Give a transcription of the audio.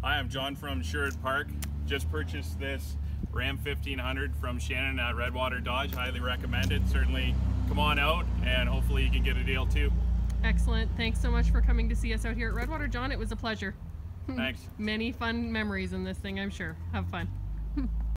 Hi, I'm John from Sherwood Park. Just purchased this Ram 1500 from Shannon at Redwater Dodge. Highly recommend it. Certainly come on out and hopefully you can get a deal too. Excellent. Thanks so much for coming to see us out here at Redwater. John, it was a pleasure. Thanks. Many fun memories in this thing, I'm sure. Have fun.